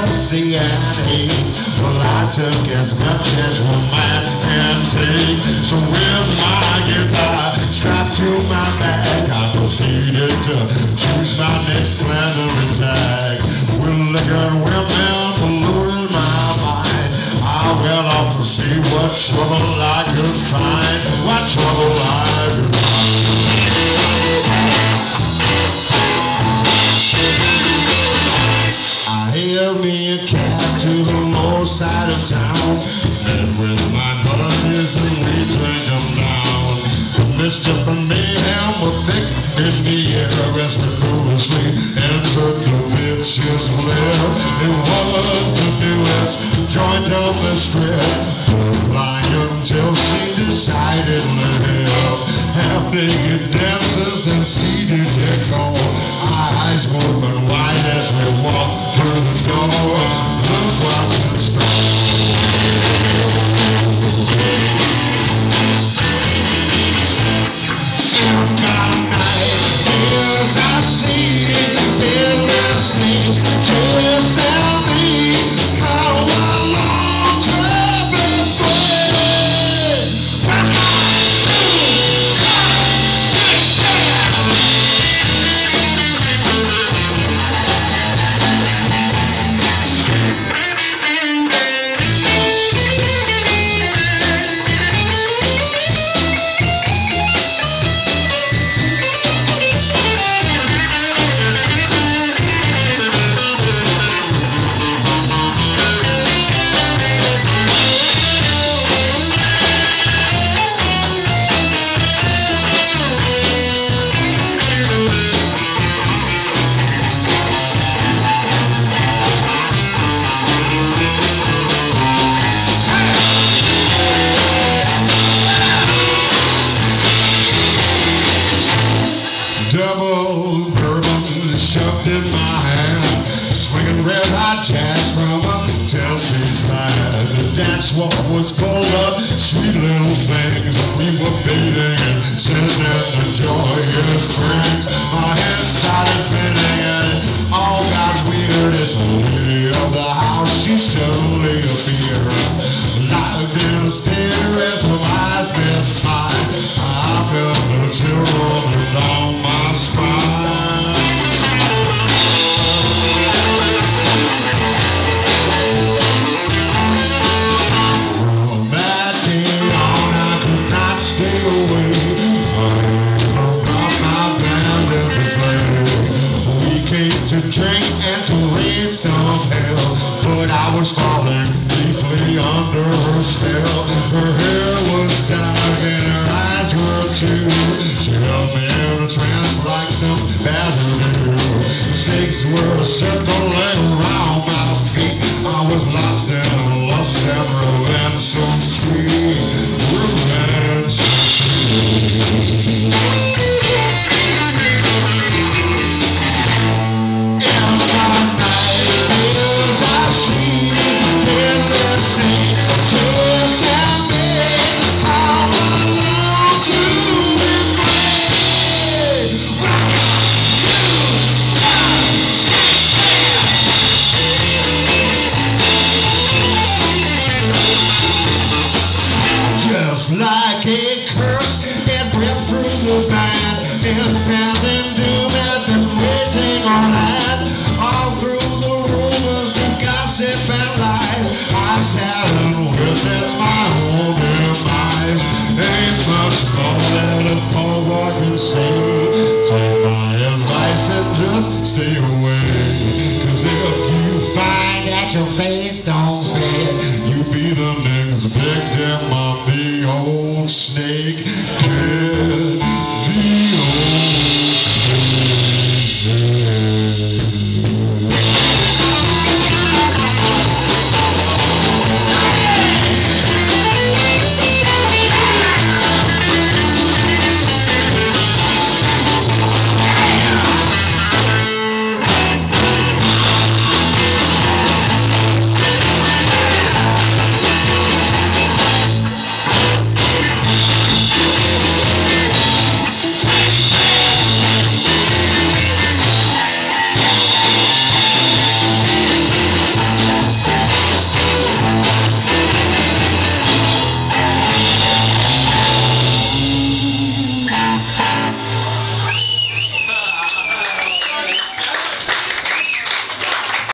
jealousy and hate. Well, I took as much as one man can take. So with my guitar strapped to my back, I proceeded to choose my next plan of attack. With liquor and women polluted my mind, I went off to see what trouble I could find. What trouble I could find. I hailed me a cab to the north side of town, met with my buddies and we drank them down. Mischief and mayhem were thick in the air as we foolishly entered the bitch's lair. It was the newest joint on the strip, flying until she decided to live. Half-naked dancers and seated decor, eyes open wide as we walked through the door. Look what's in store. Double bourbon shoved in my hand, swinging red hot jazz from a 10-piece band. The dance floor was full of sweet little things. We were bathing and sitting in the joy it brings. My head started spinning and it all got weird as the lady of the house, she suddenly appeared. Locked in a stare as my eyes met mine. I felt the chill rolling down my spine. From that day on I could not stay away. I brought my band to play. We came to drink and to raise some hell, but I was falling deeply under her spell. Her hair was dark and her eyes were too. She held me in a trance like some bad voodoo. The snakes were circling around my feet. I was lost in lust and romance so sweet. Romance so sweet. Like a curse, it ripped through the band. Impending doom had been waiting on land. All through the rumors of gossip and lies, I sat and witnessed my own demise. Ain't much more that a poor boy can say. Take my advice and just stay away. Cause if you find that your face don't fit, you be the next victim of the old snake.